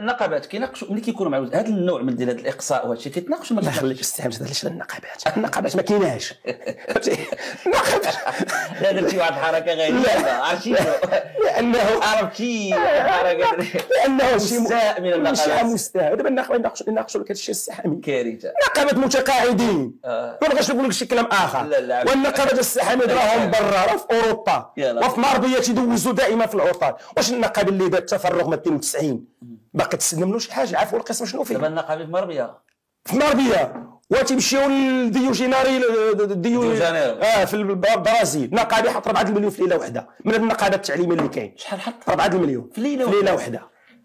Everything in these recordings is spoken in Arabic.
النقابات كيناقشوا ملي كيكونوا مع هذا النوع من ديال الاقصاء وهذا الشيء كيتناقشوا. ما خليك استحمل هذا علاش النقابات ما كايناش. النقابات لا درتي واحد الحركه غريبه عرفتي لانه عرفتي حركه لانه شي مستاء من النقابات مستاء. دابا النقابات يناقشوا لك هذا الشيء السحامي كارثه. نقابات متقاعدين ما بغاش نقول لك شي كلام اخر. والنقابات السحامي راهم برا راه في اوروبا وفي ماربيه تيدوزوا دائما في العطل. واش النقابه اللي دات تفرغ ما 92 باقي تسنى منه شي حاجه؟ عارفوا القسم شنو فيه؟ دابا النقابه في مربيه وتيمشيو لديو جيناري ديو في البرازيل. نقابي حط 4 المليون في ليله واحده من النقابه التعليميه اللي كاين. شحال حط؟ 4 المليون في ليله واحده.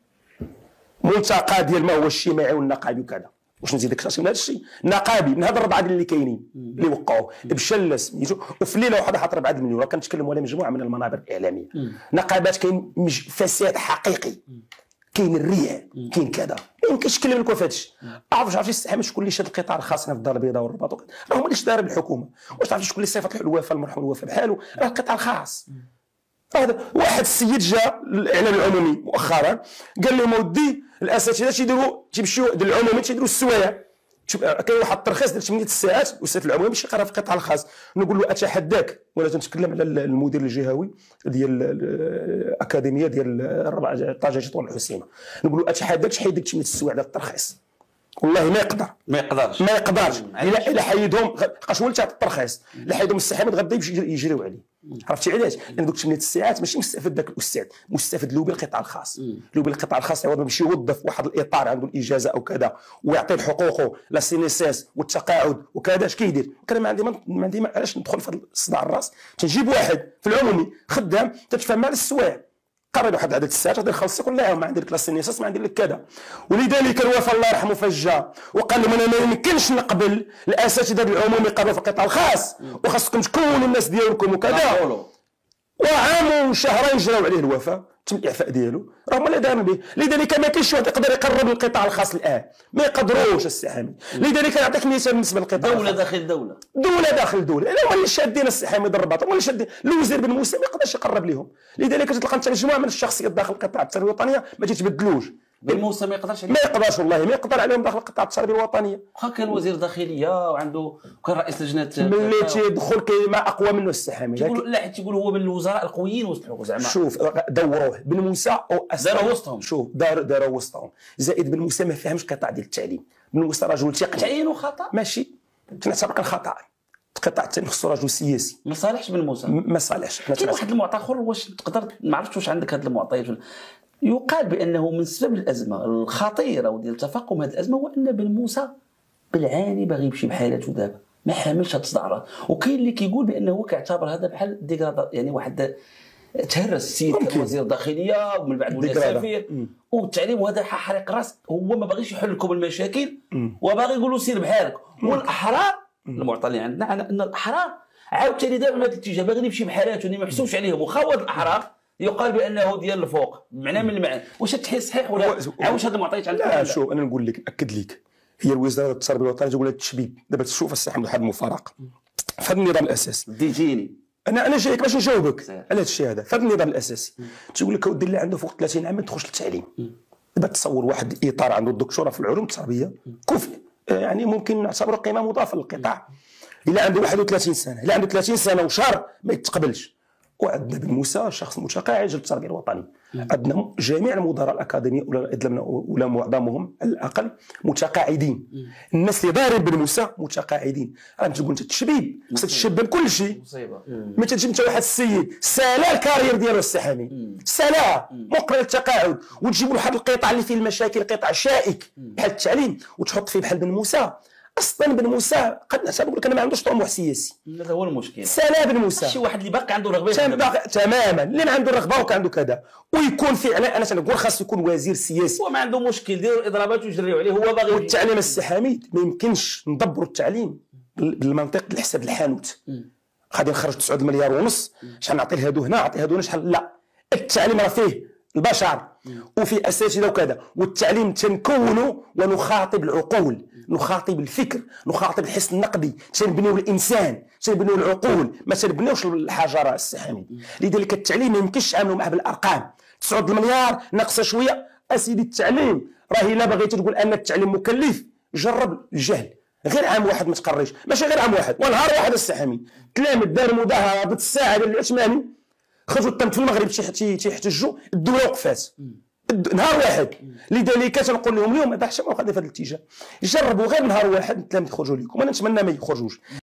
ملتقى ديال ما هو الاجتماعي والنقابي وكذا. واش نزيدك اكثر من هذا الشيء؟ نقابي من هاد 4 اللي كاينين اللي وقعوا بشل سميتو وفي ليله واحده حط 4 المليون. راه كنتكلموا على مجموعه من المنابر الاعلاميه. نقابات كاين فساد حقيقي، كاين الرياء، كاين كذا. ما يمكنش نتكلم لكم في هذا الشيء. عرفتي السحامه شكون اللي شاد القطاع الخاص هنا في الدار البيضاء والرباط؟ راه هما اللي شداروا بالحكومه. واش تعرف شكون اللي صيفط الوفاء المرحوم الوفاء بحاله؟ راه القطاع الخاص. هذا واحد السيد جا الاعلام العمومي مؤخرا قال لهم ودي الاساتذه تيمشيو العمومي تيديروا السوايع. شوف كاين واحد الترخيص ديال 8 ساعات الاستاذ العمومي باش يقرا في القطاع الخاص. نقول له اتحداك، وانا تنتكلم على المدير الجهوي ديال الاكاديميه ديال الربع طاجه تطوان الحسيمه، نقول له اتحداك تحيد ديك 8 السوايع ديال الترخيص. والله ما يقدرش الا حيدهم بقاش هو اللي تعطي الترخيص. الا حيدهم السحامات غدا يجريو عليه. عرفتي علاش؟ لان دوك 8 الساعات ماشي مستفد داك الاستاذ، مستفد لوبي القطاع الخاص. لوبي القطاع الخاص عوض ما يمشي يوظف واحد الاطار عنده الاجازه او كذا ويعطيه حقوقه لا سينيساس والتقاعد وكذا. اش كيدير؟ انا ما عندي علاش ندخل في صداع الراس. تنجيب واحد في العمومي خدام تتفاهم مع السوايع، قرر واحد عدد الساعات غادي نخلصك ولا عام ما عندي لك لا سينيساس ما عندي لك كذا. ولذلك الوفاء الله يرحمه فجا وقال لهم انا ما يمكنش نقبل الاساتذه العمومي يقرروا في القطاع الخاص وخاصكم تكونوا الناس ديالكم وكذا. وعام وشهرين جراو عليه الوفاء تم الاعفاء ديالو. راه هما اللي داروا به. لذلك ما كاينش واحد يقدر يقرب للقطاع الخاص الان، ما يقدروش السحامي. لذلك نعطيك مثال بالنسبه للقطاع دوله داخل دوله داخل دوله. هما اللي شادين السحامي الرباط، هما اللي شادين. الوزير بن موسى ما يقدرش يقرب لهم. لذلك تلقى انت مجموعه من الشخصيات داخل القطاع التربيه الوطنيه ما تتبدلوش. بن موسى ما يقدرش والله ما يقدر عليهم داخل القطاع التربيه الوطنيه. واخا كان وزير داخليه وعنده كان رئيس لجنه ملي تيدخل كاين ما اقوى منه السحامي. لا حيت تيقول هو من الوزراء القويين وسط الحكومه زعما. شوف دوروه بن موسى او داروا وسطهم. شوف داروا وسطهم. زائد بن موسى ما فهمش القطاع ديال التعليم. بن موسى رجل تقني. تعيينه خطا ماشي تنعتبر كان خطا. القطاع الثاني خصو رجل سياسي. ما صالحش بن موسى ما صالحش. كاين واحد المعطى اخر واش تقدر ما عرفتش واش عندك هذا المعطيات. يقال بانه من سبب الازمه الخطيره وديال تفاقم هذه الازمه هو ان بن موسى بالعاني باغي يمشي بحالته دابا ما حاملش هاد الصداعات. وكاين اللي كيقول بانه هو كيعتبر هذا بحال ديغرادا، يعني واحد تهرس السيد كوزير داخليه ومن بعد ولا سفير والتعليم وهذا حريق راس. هو ما باغيش يحل لكم المشاكل وباغي يقول له سير بحالك. والاحرار المعطى اللي عندنا ان الاحرار عاوتاني دابا هذا الاتجاه باغي يمشي بحالاته اللي ما محسوبش عليهم. وخوض الاحرار يقال بانه ديال الفوق معناه من المعنى. واش التحليل صحيح ولا واش هذا المعطيات عندك؟ لا شوف انا نقول لك ناكد لك هي الوزاره التربيه الوطنيه تقول التشبيب. دابا تشوف السحب واحد المفارقه في هذا النظام الاساسي. ديجيني انا جايك باش نجاوبك على هذا الشيء هذا. في هذا النظام الاساسي تقول لك اودي اللي عنده فوق 30 عام ما تدخلش للتعليم. دابا تصور واحد اطار عنده الدكتوراه في العلوم التربيه كفء، يعني ممكن نعتبره قيمه مضافه للقطاع. الا عنده 31 سنه، الا عنده 30 سنه وشهر ما يتقبلش. وعندنا بن موسى شخص متقاعد للتربيه الوطنيه. عندنا جميع المدراء الاكاديميه ولا معظمهم على الاقل متقاعدين. الناس اللي دايرين بن موسى متقاعدين. راه تقول انت التشبيب خصك تشبب كل شيء. ما تجيب انت واحد السيد سالا الكارير ديالو السحامي سالا مقبل التقاعد وتجيب له واحد القطاع اللي فيه المشاكل قطاع شائك بحال التعليم وتحط فيه بحال بن موسى. اصلا بن موسى قد نقول لك انا ما عندوش طموح سياسي. هذا هو المشكل. سالا بن موسى شي واحد اللي باقي عنده رغبه تماما اللي ما عنده رغبه وكعنده كذا ويكون فعلا انا تنقول خاص يكون وزير سياسي. هو ما عنده مشكل ديروا الاضرابات ويجريوا عليه. هو باغي والتعليم السحامي ما يمكنش ندبروا التعليم بالمنطق ديال حساب الحانوت. غادي نخرج 9 مليار ونص شحال نعطي لهادو هنا نعطي هادو هنا شحال. لا التعليم راه فيه البشر وفي اساتذه وكذا. والتعليم تنكونه ونخاطب العقول، نخاطب الفكر، نخاطب الحس النقدي، تنبنيو الانسان، تنبنيو العقول، ما تنبنيوش الحجره السحامي. لذلك التعليم ما يمكنش تعاملوا معه بالارقام. 9 مليار ناقصه شويه اسيدي التعليم راه الا بغيتي تقول ان التعليم مكلف جرب الجهل. غير عام واحد ما تقريش، ماشي غير عام واحد، ونهار واحد السحامي تلامذ داروا مظاهره ضد الساعه ديال العثماني، خرجوا التم في المغرب تيحتجوا، الدوله وقفات نهار واحد. لذلك تنقول لهم اليوم ما بحثش موقع في هذا الاتجاه، جربوا غير نهار واحد التلاميذ يخرجوا لكم، وانا نتمنى ما يخرجوش.